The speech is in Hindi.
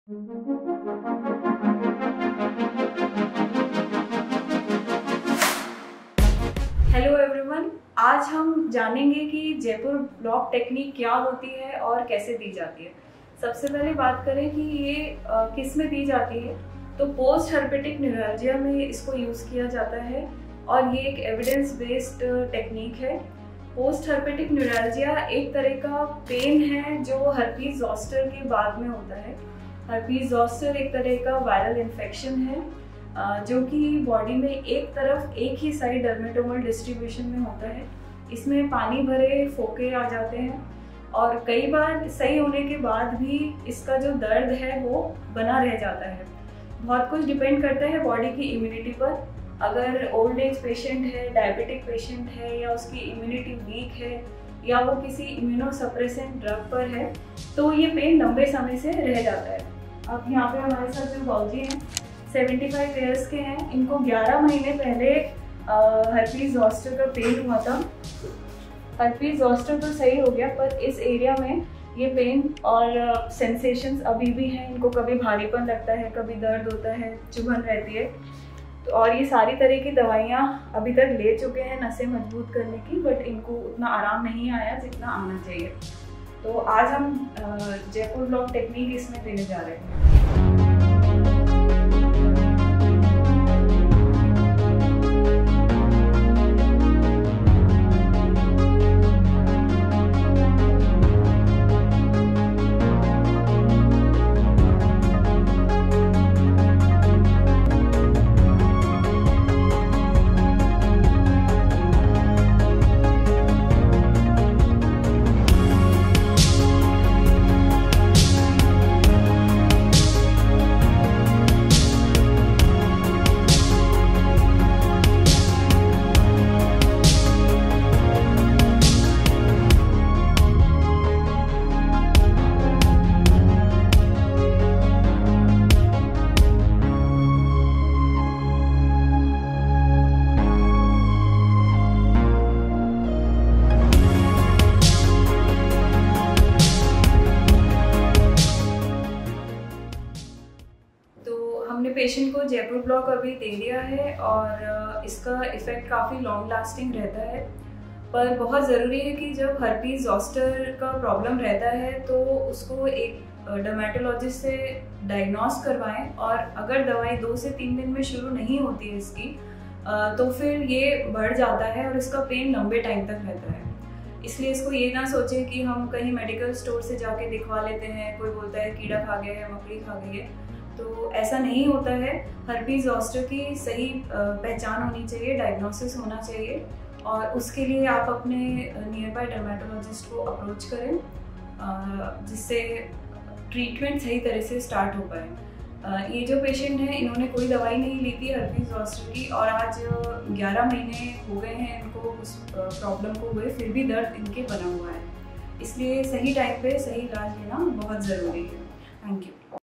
हेलो एवरीवन, आज हम जानेंगे कि जयपुर ब्लॉक टेक्निक क्या होती है और कैसे दी जाती है। सबसे पहले बात करें कि ये किस में दी जाती है, तो पोस्ट हर्पेटिक न्यूरल्जिया में इसको यूज़ किया जाता है और ये एक एविडेंस बेस्ड टेक्निक है। पोस्ट हर्पेटिक न्यूरल्जिया एक तरह का पेन है जो हर्पीज ज़ॉस्टर के बाद में होता है। हर्पीज ज़ॉस्टर एक तरह का वायरल इन्फेक्शन है जो कि बॉडी में एक ही साइड डर्मेटोमल डिस्ट्रीब्यूशन में होता है। इसमें पानी भरे फोके आ जाते हैं और कई बार सही होने के बाद भी इसका जो दर्द है वो बना रह जाता है। बहुत कुछ डिपेंड करता है बॉडी की इम्यूनिटी पर। अगर ओल्ड एज पेशेंट है, डायबिटिक पेशेंट है या उसकी इम्यूनिटी वीक है या वो किसी इम्यूनोसप्रेसेंट ड्रग पर है तो ये पेन लंबे समय से रह जाता है। अब यहाँ पे हमारे साथ जो बाबूजी हैं 75 ईयर्स के हैं। इनको 11 महीने पहले हर्पीज ज़ॉस्टर का पेन हुआ था। हर्पीज ज़ॉस्टर तो सही हो गया पर इस एरिया में ये पेन और सेंसेशंस अभी भी हैं। इनको कभी भारीपन लगता है, कभी दर्द होता है, चुभन रहती है। तो और ये सारी तरह की दवाइयाँ अभी तक ले चुके हैं नसें मजबूत करने की, बट इनको उतना आराम नहीं आया जितना आना चाहिए। तो आज हम जयपुर ब्लॉक टेक्निक इसमें देने जा रहे हैं। हमने पेशेंट को जयपुर ब्लॉक अभी दे दिया है और इसका इफ़ेक्ट काफ़ी लॉन्ग लास्टिंग रहता है। पर बहुत ज़रूरी है कि जब हर्पीज ज़ॉस्टर का प्रॉब्लम रहता है तो उसको एक डर्मेटोलॉजिस्ट से डायग्नोस करवाएं और अगर दवाई 2 से 3 दिन में शुरू नहीं होती है इसकी तो फिर ये बढ़ जाता है और इसका पेन लंबे टाइम तक रहता है। इसलिए इसको ये ना सोचें कि हम कहीं मेडिकल स्टोर से जाके दिखवा लेते हैं, कोई बोलता है कीड़ा खा गया है, मकड़ी खा गई है, तो ऐसा नहीं होता है। हर्पीज ज़ॉस्टर की सही पहचान होनी चाहिए, डायग्नोसिस होना चाहिए और उसके लिए आप अपने नियर बाय डर्मेटोलॉजिस्ट को अप्रोच करें जिससे ट्रीटमेंट सही तरह से स्टार्ट हो पाए। ये जो पेशेंट हैं इन्होंने कोई दवाई नहीं ली थी हर्पीज ज़ॉस्टर की और आज 11 महीने हो गए हैं इनको उस प्रॉब्लम को हुए, फिर भी दर्द इनके बना हुआ है। इसलिए सही टाइम पे सही इलाज लेना बहुत ज़रूरी है। Thank you.